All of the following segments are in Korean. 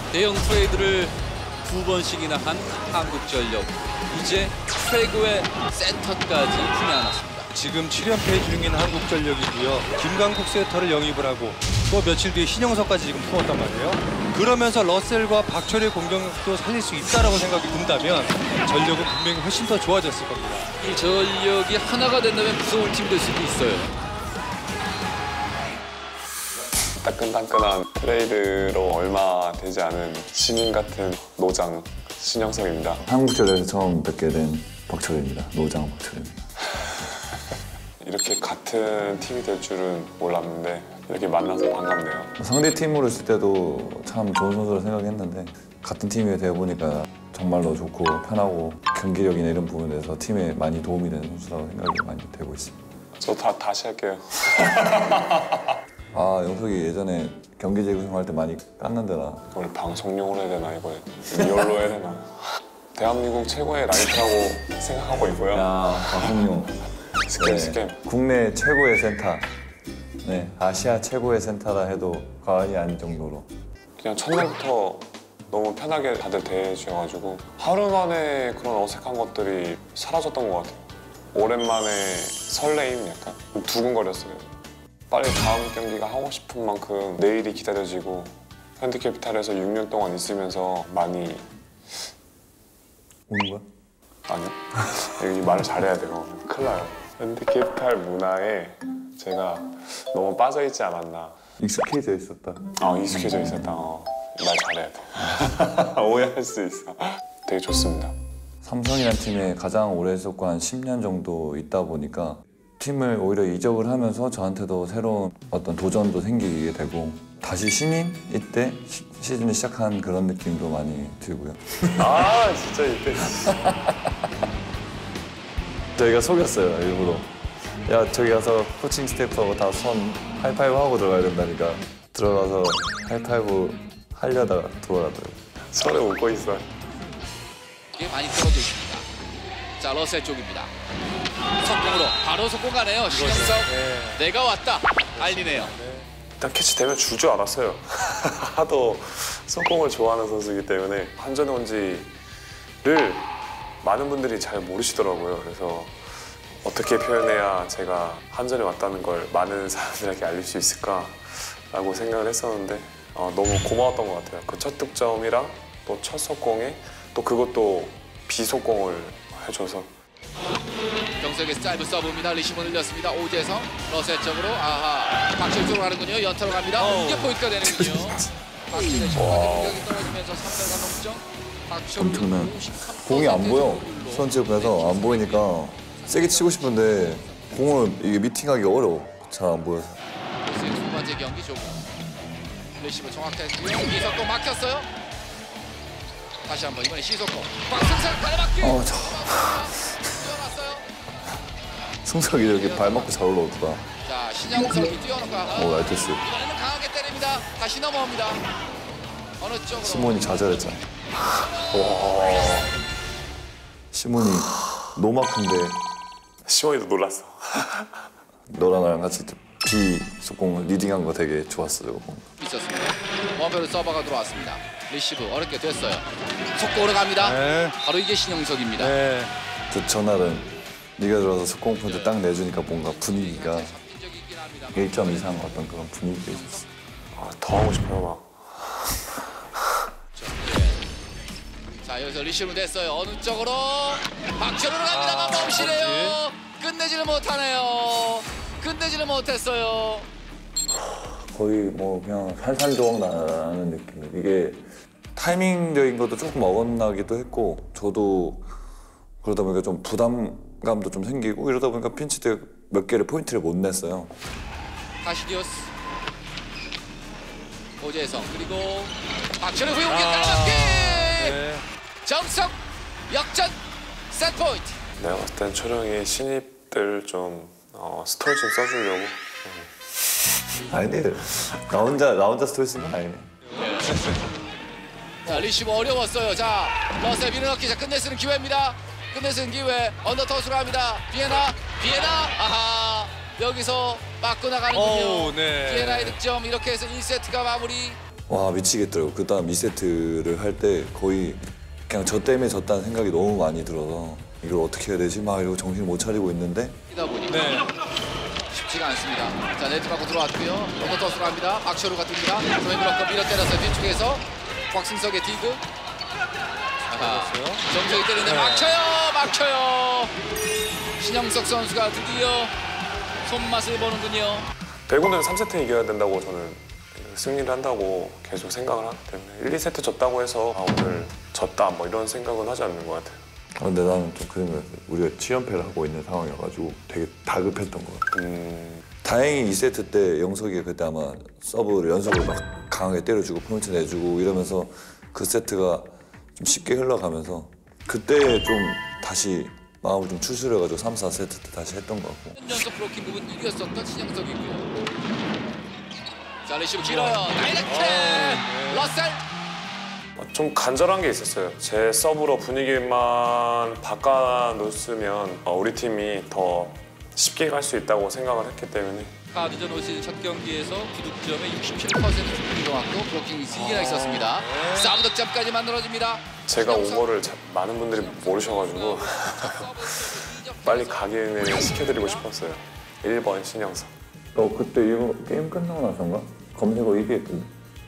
대형 트레이드를 2번씩이나 한 한국전력. 이제 최고의 센터까지 품에 안았습니다. 지금 7연패 중인 한국전력이고요. 김강국 세터를 영입을 하고 또 며칠 뒤에 신영석까지 지금 품었단 말이에요. 그러면서 러셀과 박철의 공격력도 살릴 수 있다라고 생각이 든다면 전력은 분명히 훨씬 더 좋아졌을 겁니다. 이 전력이 하나가 된다면 무서운 팀 될 수도 있어요. 따끈따끈한 트레이드로 얼마 되지 않은 신인 같은 노장 신영석입니다. 한국전력에서 처음 뵙게 된 박철입니다. 노장 박철입니다. 이렇게 같은 팀이 될 줄은 몰랐는데 이렇게 만나서 반갑네요. 상대 팀으로 있을 때도 참 좋은 선수라 생각했는데 같은 팀이 되어보니까 정말로 좋고 편하고 경기력이나 이런 부분에서 팀에 많이 도움이 되는 선수라고 생각이 많이 되고 있습니다. 저 다시 할게요. 아, 영석이 예전에 경기지구 생활 때 많이 깠는데 나. 이걸 방송용으로 해야 되나 이걸 리얼로 해야 되나. 대한민국 최고의 라이트라고 생각하고 있고요. 야, 박홍용. 스캠. 국내 최고의 센터. 네, 아시아 최고의 센터라 해도 과언이 아닌 정도로. 그냥 첫날부터 너무 편하게 다들 대해주셔가지고 하루 만에 그런 어색한 것들이 사라졌던 것 같아요. 오랜만에 설레임 약간 두근거렸어요. 빨리 다음 경기가 하고 싶은 만큼 내일이 기다려지고 현대캐피탈에서 6년 동안 있으면서 많이 오는 거야? 아니요. 여기 말을 잘해야 돼요. 큰일 나요. 현대캐피탈 문화에 제가 너무 빠져있지 않았나. 익숙해져 있었다. 익숙해져 있었다. 말 잘해야 돼. 오해할 수 있어. 되게 좋습니다. 삼성이라는 팀에 가장 오래 있었고 한 10년 정도 있다 보니까 팀을 오히려 이적을 하면서 저한테도 새로운 어떤 도전도 생기게 되고 다시 신인 이때 시즌을 시작한 그런 느낌도 많이 들고요. 아 진짜 이때 저희가 속였어요 일부러. 야 저기 가서 코칭 스태프하고 다 손 하이파이브 하고 들어가야 된다니까 들어가서 하이파이브 하려다가 돌아가더라고요. 손에 웃고 있어요. 이게 많이 떨어져 있습니다. 자, 러셀 쪽입니다. 속공으로 바로 속공 가네요. 신영석. 내가 왔다. 알리네요. 일단 캐치되면 줄 줄 알았어요. 하도 속공을 좋아하는 선수이기 때문에 한전에 온지를 많은 분들이 잘 모르시더라고요. 그래서 어떻게 표현해야 제가 한전에 왔다는 걸 많은 사람들에게 알릴 수 있을까라고 생각을 했었는데 너무 고마웠던 것 같아요. 그 첫 득점이랑 또 첫 속공에 또 그것도 비속공을 해줘서. 정석에서 짧은 서브입니다. 리시브 늘렸습니다. 오재성 러셀 쪽으로 아하 박철 쪽으로 가는군요. 연타로 갑니다. 이게 포인트가 되는군요. 박철의 공격이 떨어지면서 3대3 동점. 박철 엄청난 공이 안 보여. 수원체육에서 안 보이니까 세게 치고 싶은데 공을 이게 미팅하기 어려워. 잘 안 보여서. 두 번째 경기 조금 리시브 정확했고요. 이석도 막혔어요. 다시 한번 이번에 시석도 박승석 가려맞기. 승석이 이렇게 발 맞고 잘 올라오더라. 자, 신영석이 뛰어놓고 오, 나이스. 이번에는 강하게 때립니다. 다시 넘어옵니다. 어느 쪽으로? 시몬이 좌절했잖아. 시몬이 노마크인데 시원이도 놀랐어. 너랑 나랑 같이 B 속공을 리딩한 거 되게 좋았어 저거. 있었습니다. 원표로 서버가 들어왔습니다. 리시브 어렵게 됐어요. 속공으로 갑니다. 네. 바로 이게 신영석입니다. 네. 전날은 네가 들어서 속공 포인트 딱 내주니까 뭔가 분위기가 1점 이상 어떤 그런 분위기가 있었어. 더 하고 싶어요 막. 자, 여기서 리시브 됐어요. 어느 쪽으로? 박철으로 갑니다만 멈시네요. 끝내지를 못하네요. 끝내지를 못했어요. 거의 뭐 그냥 산산조각 나는 느낌. 이게 타이밍적인 것도 조금 어긋나기도 했고 저도 그러다 보니까 좀 부담감도 좀 생기고 이러다 보니까 핀치 때 몇 개를 포인트를 못 냈어요. 카시디오스, 오재성 그리고 박철의 후용기 따라맞기. 정석 역전 세트 포인트. 내가 봤을 땐 초령이 신입들 좀 스토리 좀 써주려고. 아니네. 나 혼자 스트레스 쓴 건 아니네. 자, 리시브 어려웠어요. 자, 러셀 밀어넣기. 자, 끝내 쓰는 기회입니다. 끝내 쓰는 기회. 언더터스로 합니다. 비에나. 아하. 여기서 맞고 나가는군요. 네. 비에나의 득점. 이렇게 해서 1세트가 마무리. 와 미치겠더라고. 그다음 2세트를 할 때 거의 그냥 저 때문에 졌다는 생각이 너무 많이 들어서 이걸 어떻게 해야 되지? 막 이러고 정신을 못 차리고 있는데 이다 보니까 네. 쉽지가 않습니다. 자, 네트 맞고 들어왔고요. 로더 터스로 합니다. 박철우가 뜹니다. 조인 블럭커 밀어 때려서 뒤쪽에서 곽승석의 디그. 아하, 정석이 때리는데 막혀요. 신영석 선수가 드디어 손맛을 보는군요. 배구는 3세트 이겨야 된다고 저는 승리를 한다고 계속 생각을 하기 때문에 1, 2세트 졌다고 해서 오늘 졌다 뭐 이런 생각은 하지 않는 것 같아요. 근데 나는 좀 그런 거였어요. 우리가 7연패를 하고 있는 상황이어가지고 되게 다급했던 것 같아요. 다행히 2세트 때 영석이가 그때 아마 서브를 연속으로 막 강하게 때려주고 포인트 내주고 이러면서 그 세트가 좀 쉽게 흘러가면서 그때 좀 다시 마음을 좀 추스려가지고 3, 4세트 때 다시 했던 것 같고. 연속 브로킹 부분 이겼었던 신영석이고요. 자, 리시브 길어요. 다이렉트! 러셀! 좀 간절한 게 있었어요. 제 서브로 분위기만 바꿔놓으면 우리 팀이 더 쉽게 갈 수 있다고 생각을 했기 때문에 카드전 올 시즌 첫 경기에서 기득점의 67% 충분히 들어왔고 브로킹이 3개나 있었습니다. 서브 득점까지 만들어집니다. 제가 온 거를 많은 분들이 모르셔가지고 빨리 각인을 시켜드리고 싶었어요. 1번 신영석. 그때 이거 게임 끝나고 나서인가? 검색어 1위 했던데.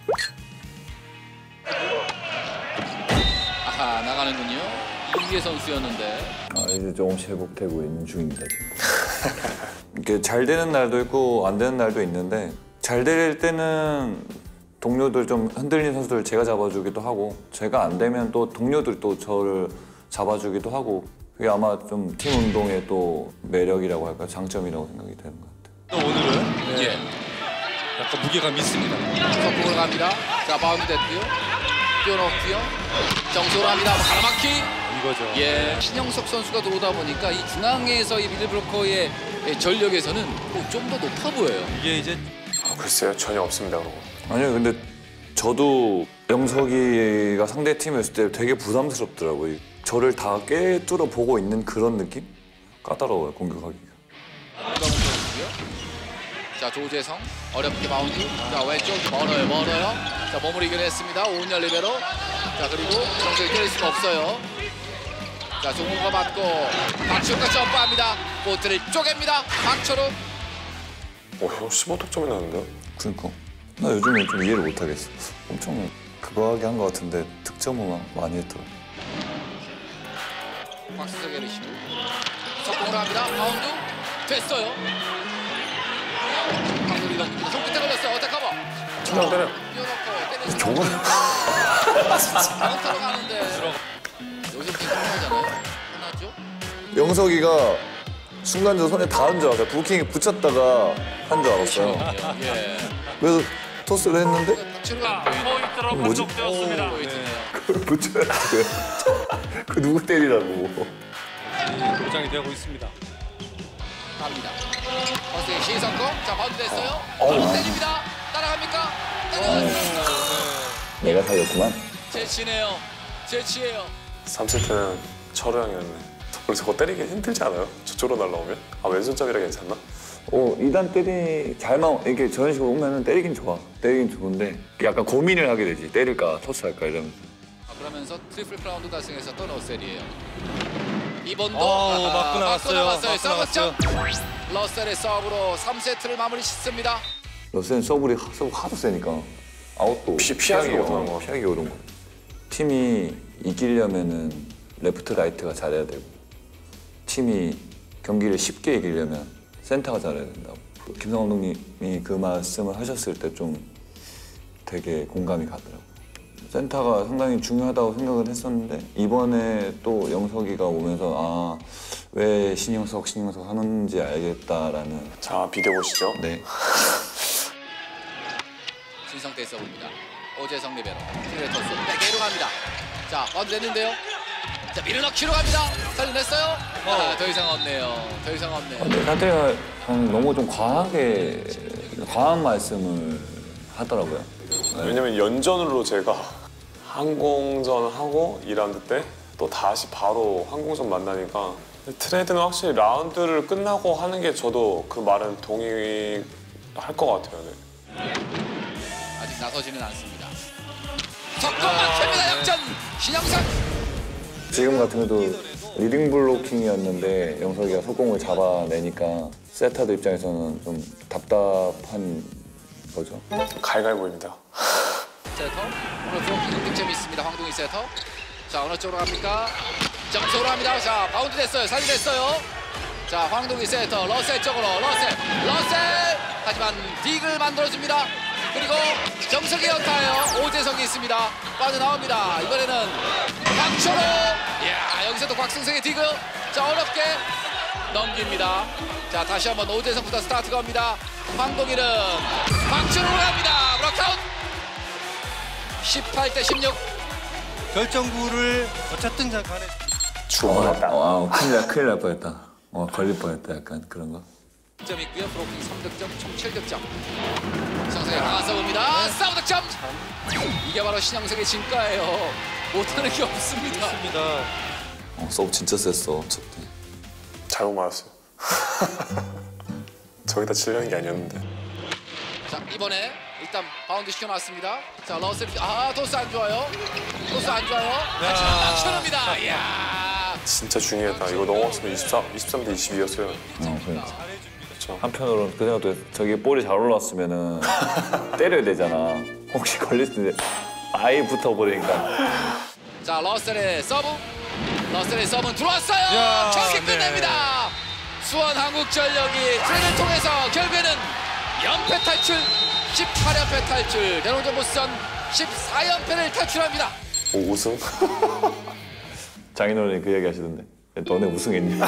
아하, 나가는군요. 이기혜 선수였는데. 이제 조금씩 회복되고 있는 중입니다 지금. 이렇게 잘 되는 날도 있고 안 되는 날도 있는데 잘 될 때는 동료들 좀 흔들린 선수들 제가 잡아주기도 하고 제가 안 되면 또 동료들이 또 저를 잡아주기도 하고 그게 아마 좀 팀 운동의 또 매력이라고 할까 장점이라고 생각이 되는 것 같아요. 오늘은 네. 예. 약간 무게감이 있습니다. 속공을 갑니다. 자, 바운드 됐고요. 뛰어넣고요. 정수로 합니다. 가라마키. 이거죠. 예. 신영석 선수가 들어오다 보니까 이 중앙에서 이 미들브로커의 전력에서는 좀 더 높아 보여요. 이게 이제 글쎄요, 전혀 없습니다. 그런 거. 아니요, 근데 저도 영석이가 상대 팀이었을 때 되게 부담스럽더라고요. 저를 다 꿰뚫어 보고 있는 그런 느낌? 까다로워요, 공격하기가. 자, 조재성 어렵게 바운드. 자, 왼쪽 멀어요. 자, 몸을 이겨냈습니다. 오은열 리베로. 자, 그리고 정석이 때릴 수가 없어요. 자, 종호가 맞고 박철우가 점프합니다. 코트를 쪼갭니다. 박철우. 형 15득점이 나는데요? 그러니까 나 요즘에 좀 이해를 못하겠어. 엄청 그거 하게 한 것 같은데 득점을 많이 했더라고. 박수석의 리시브. 속공을 합니다. 바운드 됐어요. 방돌이 넘깁니다. 손끝에 걸렸어요. 어택커버. 천장 때려. 뛰어놓고 때리는 저걸 카운터로 가는데 요즘 팀 끝나잖아요. 끝났죠? 영석이가 순간적으로 손에 닿은 줄 알았어요. 부킹에 붙였다가 한 줄 알았어요. 예. 그래서 토스를 했는데 박철우가 포인트로 뭐지? 판독되었습니다. 포인트네요. 그걸 붙여야지. 그 누구 때리라고. 포장이 되고 있습니다. 갑니다. 버스의 시선거. 자, 바운드 됐어요. 때립니다. 따라갑니까? 따라갔어요. 내가 살렸구만. 재치네요. 재치예요. 3세트는 철우 형이었네. 원래 저거 때리기 힘들지 않아요? 저쪽으로 날라오면? 왼손잡이라 괜찮나? 2단 잘만 이렇게 저런 식으로 오면은 때리긴 좋아. 때리긴 좋은데 약간 고민을 하게 되지. 때릴까 토스할까 이러면서. 그러면서 트리플 크라운드 달성해서 또 러셀이에요. 이번도 맞고 나왔어요. 서브점. 러셀의 서브로 3세트를 마무리 짓습니다. 러셀은 서브 하도 세니까 아웃도 피하기 어려운 거. 피하기 어려운 거. 팀이 이기려면은 레프트 라이트가 잘해야 되고 팀이 경기를 쉽게 이기려면 센터가 잘해야 된다고. 김성 감독님이 그 말씀을 하셨을 때 좀 되게 공감이 가더라고요. 센터가 상당히 중요하다고 생각을 했었는데 이번에 또 영석이가 오면서 왜 신영석 하는지 알겠다라는. 자, 비디오 보시죠. 네. 신성태 서브입니다. 오재성 리베로. 트레터스 백에로 갑니다. 자, 바운드 됐는데요. 자, 밀어넣기로 갑니다. 살려냈어요. 더 이상 없네요. 더 이상 없네요. 근데 상태가 너무 좀 과한 말씀을 하더라고요. 왜냐면 연전으로 제가 항공전 하고 2라운드 때 또 다시 바로 항공전 만나니까 트레이드는 확실히 라운드를 끝나고 하는 게 저도 그 말은 동의할 것 같아요. 네. 아직 나서지는 않습니다. 석공 막힙니다. 역전 신영석. 지금 같은 경우도 리딩 블로킹이었는데 영석이가 속공을 잡아내니까 세터들 입장에서는 좀 답답한 거죠. 갈갈보입니다. 세터 오늘 브로킹 득점이 있습니다. 황동희 세터. 자 어느 쪽으로 갑니까? 점수로 갑니다. 자 바운드 됐어요. 살리됐어요. 자 황동희 세터 러셀 쪽으로 러셀 하지만 딕을 만들어줍니다. 그리고 정석의 연타예요. 오재성이 있습니다. 빠져나옵니다. 이번에는 박철호. 이야 여기서도 곽승석의 디그. 자 어렵게 넘깁니다. 자 다시 한번 오재성부터 스타트가 옵니다. 황동희는 박철호로 갑니다. 브로크아웃. 18대 16. 결정구를 어쨌든 간에 큰일 날 뻔했다. 걸릴 뻔했다. 약간 그런 거. 득점 있고요. 브로킹 3득점, 총 7득점. 신영석의 강한 서브입니다. 싸움 득점. 이게 바로 신영석의 진가예요. 못하는 게 없습니다. 서브 진짜 셌어. 첫 때. 잘못 맞았어요. 저기다 치려는 게 아니었는데. 자 이번에 일단 바운드 시켜놨습니다. 자 러셀 토스 안 좋아요. 토스 안 좋아요. 하지만 막혀납니다. 이야. 진짜 중요했다. 이거 넘어갔으면 23대 22였어요. 그러니까. 그렇죠. 한편으로는 그 생각도 했어. 저기 볼이 잘 올라왔으면은 때려야 되잖아. 혹시 걸릴 텐데 아예 붙어버리니까. 자 러셀의 서브. 러셀의 서브는 들어왔어요. 경기 끝냅니다. 수원 한국전력이 트레이를 통해서 결국에는 연패 탈출, 18연패 탈출, 대롱전 보스전 14연패를 탈출합니다. 오, 우승? 장인어른이 그 얘기 하시던데. 너네 우승했니?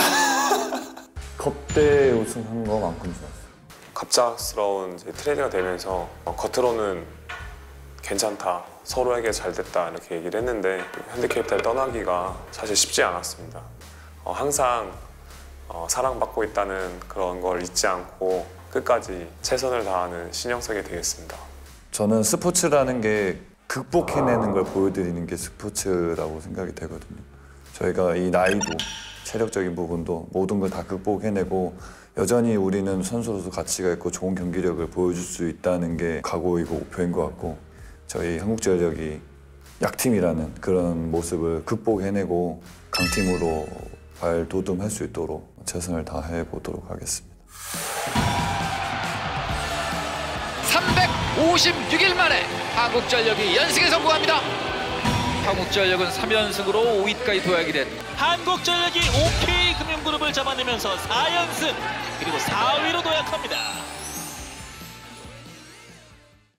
컵대 우승한 거만큼 좋았어. 갑작스러운 이제 트레이드가 되면서 겉으로는 괜찮다, 서로에게 잘 됐다 이렇게 얘기를 했는데 현대캐피탈 떠나기가 사실 쉽지 않았습니다. 항상 사랑받고 있다는 그런 걸 잊지 않고 끝까지 최선을 다하는 신영석이 되겠습니다. 저는 스포츠라는 게 극복해내는 걸 보여드리는 게 스포츠라고 생각이 되거든요. 저희가 이 나이도 체력적인 부분도 모든 걸 다 극복해내고 여전히 우리는 선수로서 가치가 있고 좋은 경기력을 보여줄 수 있다는 게 각오이고 목표인 것 같고 저희 한국전력이 약팀이라는 그런 모습을 극복해내고 강팀으로 발돋움할 수 있도록 최선을 다해보도록 하겠습니다. 356일 만에 한국전력이 연승에 성공합니다. 한국전력은 3연승으로 5위까지 도약이 된 한국전력이 OK 금융그룹을 잡아내면서 4연승 그리고 4위로 도약합니다.